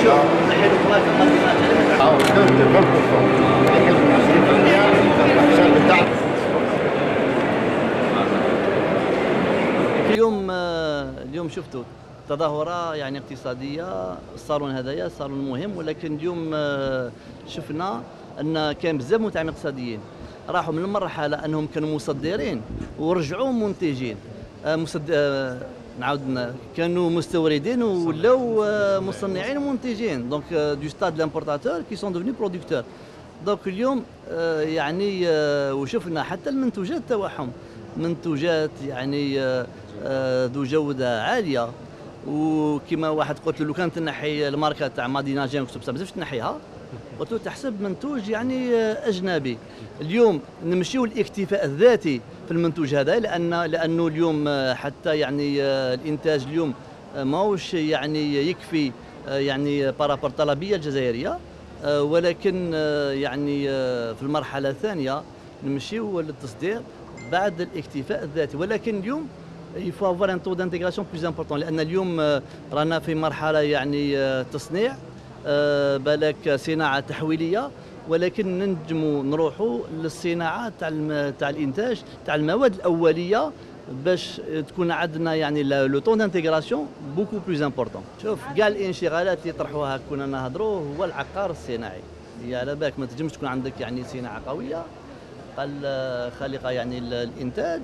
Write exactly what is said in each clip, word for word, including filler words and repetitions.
اليوم اليوم شفتوا تظاهرة يعني اقتصادية. الصالون هذايا صالون مهم، ولكن اليوم شفنا ان كان بزاف متعاملين اقتصاديين راحوا من المرحلة انهم كانوا مصدرين ورجعوا منتجين. مصد... نعاود كانوا مستوردين ولاو مصنعين ومنتجين، دونك دو ستاد لامبورتاتور كي سون ديفني برودكتور. دونك اليوم يعني وشفنا حتى المنتوجات تاعهم منتوجات يعني ذو جوده عاليه، وكما واحد قلت له لو كان تنحي الماركه تاع مادينا جين ما بزاف تنحيها، قلت له تحسب منتوج يعني اجنبي. اليوم نمشيو الاكتفاء الذاتي في المنتوج هذا، لان لانه اليوم حتى يعني الانتاج اليوم ماهوش يعني يكفي يعني بارابور الطلبيه الجزائريه، ولكن يعني في المرحله الثانيه نمشيو للتصدير بعد الاكتفاء الذاتي. ولكن اليوم il faut avoir un taux d'intégration plus important، لأن اليوم رانا في مرحلة يعني تصنيع بالك صناعة تحويلية، ولكن ننجموا نروحوا للصناعة تاع تاع الإنتاج تاع المواد الأولية باش تكون عندنا يعني لو طون دانتيغراسيون بوكو بلوز امبورطون. شوف كاع الانشغالات اللي طرحوها كنا نهضروا هو العقار الصناعي. يا على بالك ما تنجمش تكون عندك يعني صناعة قوية قال خالقة يعني الإنتاج،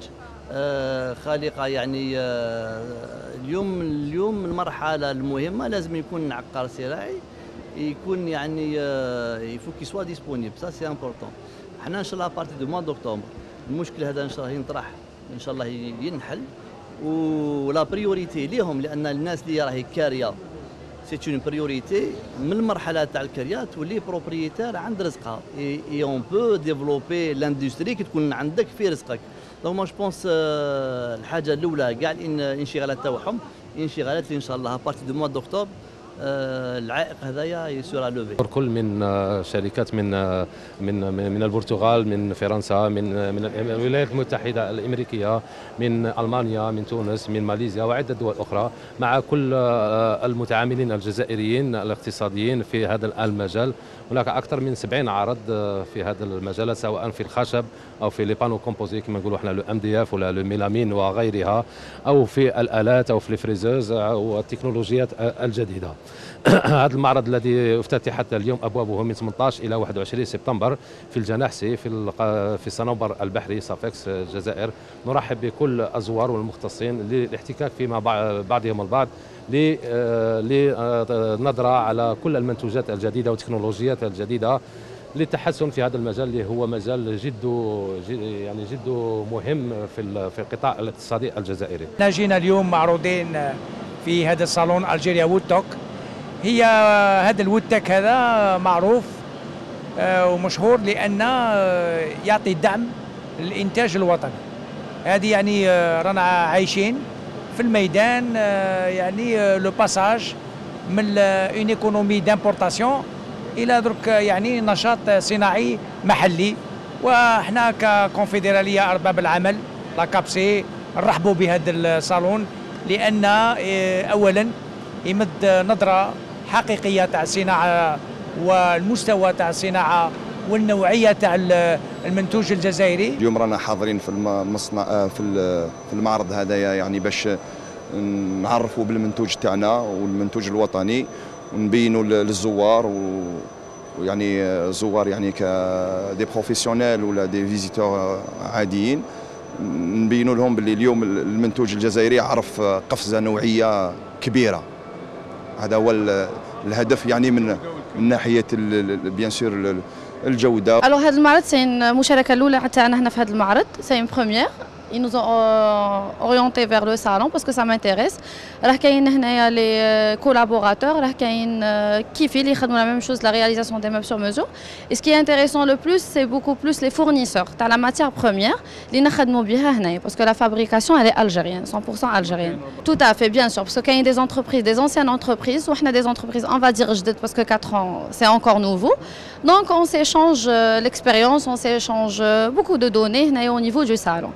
خالقة يعني اليوم اليوم المرحلة المهمة لازم يكون عقار صناعي، يكون يعني يفو كي سوا ديسپونيبل، سا سي امبورطون. حنا ان شاء الله بارتي دو موا دوكتوبر المشكل هذا ان شاء الله ينطرح، ان شاء الله ينحل، ولا بريوريتي ليهم، لان الناس اللي راهي كاريه سي اون بريوريتي من المرحله تاع الكريات تولي بروبريتير عند رزقها، اي اون بو ديفلوبي لاندستري كي تكون عندك في رزقك. دونك ما جو بونس الحاجه الاولى كاع الانشغالات تاعهم انشغالات اللي ان شاء الله بارتي دو موا دوكتوبر العائق هذايا يسورا لوفي. كل من شركات من من من البرتغال، من فرنسا، من من الولايات المتحده الامريكيه، من المانيا، من تونس، من ماليزيا وعده دول اخرى، مع كل المتعاملين الجزائريين الاقتصاديين في هذا المجال. هناك اكثر من سبعين عرض في هذا المجال، سواء في الخشب او في لي بانو كومبوزي كما نقولوا احنا لو ام دي اف ولا لو ميلامين وغيرها، او في الالات او في الفريزوز والتكنولوجيات الجديده. هذا المعرض الذي افتتحت اليوم ابوابه من ثمانية عشر الى واحد وعشرين سبتمبر في الجناح سي في في الصنوبر البحري صافكس الجزائر. نرحب بكل الزوار والمختصين للاحتكاك فيما بعضهم البعض لنظرة على كل المنتوجات الجديدة والتكنولوجيات الجديدة للتحسن في هذا المجال اللي هو مجال جد يعني جد مهم في في القطاع الاقتصادي الجزائري. جينا اليوم معروضين في هذا الصالون الجيريا وودتوك. هي هذا الوودتك هذا معروف ومشهور لأن يعطي دعم للإنتاج الوطني. هذه يعني رانا عايشين في الميدان يعني لو باساج من اون ايكونومي دامبورتاسيون الى درك يعني نشاط صناعي محلي. وحنا ككونفدراليه ارباب العمل لا كابسي نرحبوا بهذا الصالون، لان اولا يمد نظره حقيقيه تاع الصناعه والمستوى تاع الصناعه والنوعيه تاع المنتوج الجزائري. اليوم رانا حاضرين في المصنع في في المعرض هذايا يعني باش نعرفوا بالمنتوج تاعنا والمنتوج الوطني، ونبينوا للزوار ويعني الزوار يعني كدي بروفيسيونيل ولا دي فيزيتور عاديين، نبينوا لهم باللي اليوم المنتوج الجزائري عرف قفزه نوعيه كبيره. هذا هو الهدف يعني من من ناحيه بيان سور الجوده. الو هذا المعرض سي المشاركه الاولى تاعنا هنا في هذا المعرض، سي اون بروميير. Ils nous ont euh, orienté vers le salon parce que ça m'intéresse. راه كاين هنايا لي كولابوراتور، راه كاين كيفي اللي يخدموا la même chose, la réalisation des meubles sur mesure. Et ce qui est intéressant le plus, c'est beaucoup plus les fournisseurs تاع la matière première اللي نخدموا بها هنايا parce que la fabrication elle est algérienne, cent pour cent algérienne. Tout à fait, bien sûr, parce que كاين des entreprises, des anciennes entreprises وحنا des entreprises on va dire جدد parce que quatre ans c'est encore nouveau. Donc on s'échange l'expérience, on s'échange beaucoup de données هنايا au niveau du salon. Donc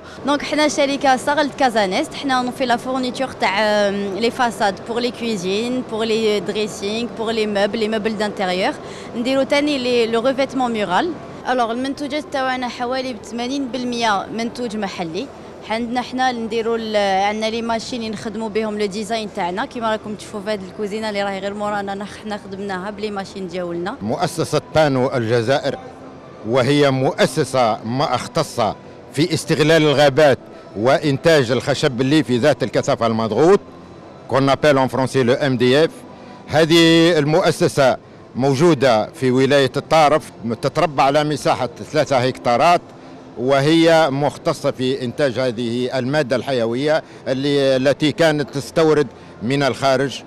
حنا شركه صغل كازانيست، حنا اون في لا فورنيتور تاع لي فاساد بور لي كويزين بور لي دريسينغ بور لي موبل لي موبل دانتيريور، نديرو ثاني لي لو ريفيتمون مورال. الوغ المنتوجات تاعنا حوالي ب ثمانين بالمئة منتوج محلي. عندنا حنا نديرو عندنا لي ماشين اللي نخدموا بهم لو ديزاين تاعنا كيما راكم تشوفوا في هذه الكوزينه اللي راهي غير مورانا، حنا خدمناها بلي ماشين ديالنا. مؤسسه بانو الجزائر وهي مؤسسه ما اختصة في استغلال الغابات وإنتاج الخشب الليفي ذات الكثافة المضغوط كون ابيل اون فرونسي لو ام دي اف. هذه المؤسسة موجودة في ولاية الطارف، تتربع على مساحة ثلاثة هكتارات، وهي مختصة في إنتاج هذه المادة الحيوية اللي التي كانت تستورد من الخارج.